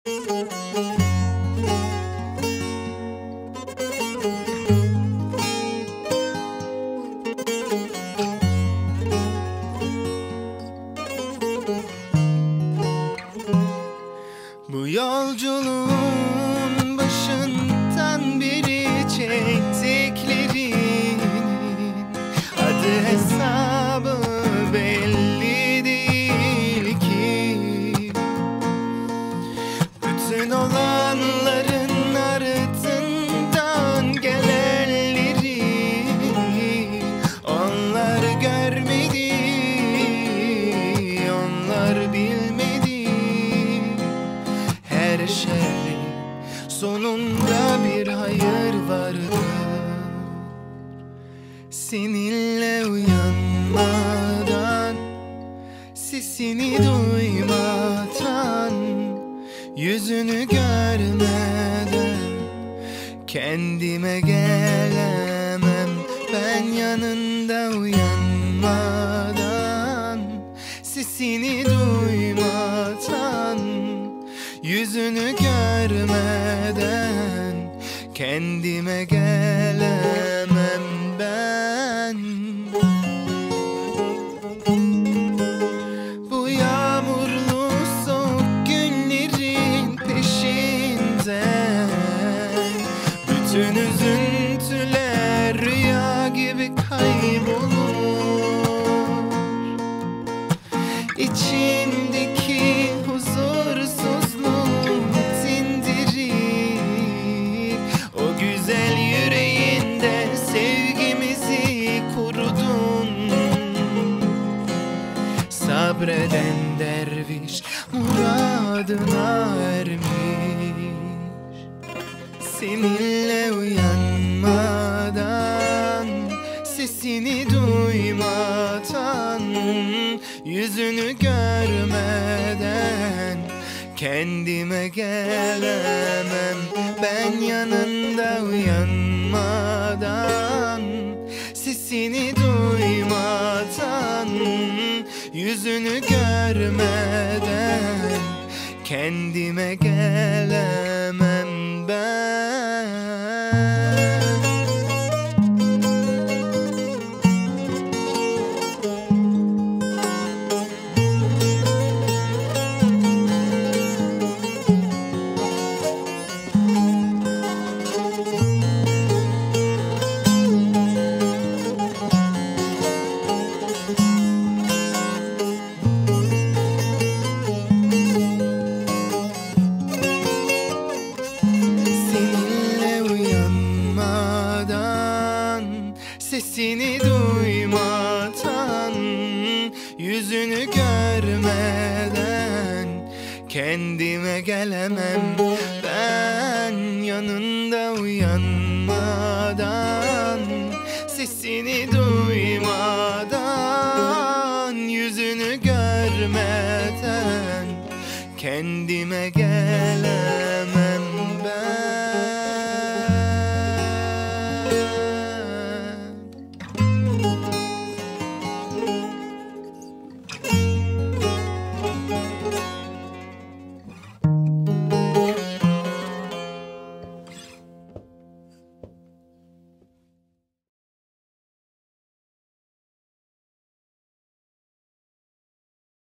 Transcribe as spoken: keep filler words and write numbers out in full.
Bu yolculuğun başından beri çektiklerinin adı hesabı belli değil ki. Bütün olanların ardından gelenleri onlar görmedi, onlar bilmedi. Her şerrin sonunda bir hayır vardır. Seninle uyanmadan, sesini duymadan, yüzünü görmeden kendime gelemem. Ben yanında uyanmadan, sesini duymadan, yüzünü görmeden kendime gelemem ben. Bu yağmurlu soğuk günlerin peşinden bütün üzüntüler rüya gibi kaybolur. İçimdeki huzursuzluğu sindirip o güzel yüreğinde sevgimizi kurudun. Sabreden derviş muradına ermiş. Seninle uyanmadan, sesini duymadan, yüzünü görmeden kendime gelemem. Ben yanında uyanmadan, sesini duymadan, yüzünü görmeden kendime gelemem ben. Sesini duymadan, yüzünü görmeden kendime gelemem. Ben yanında uyanmadan, sesini duymadan, yüzünü görmeden kendime gelemem.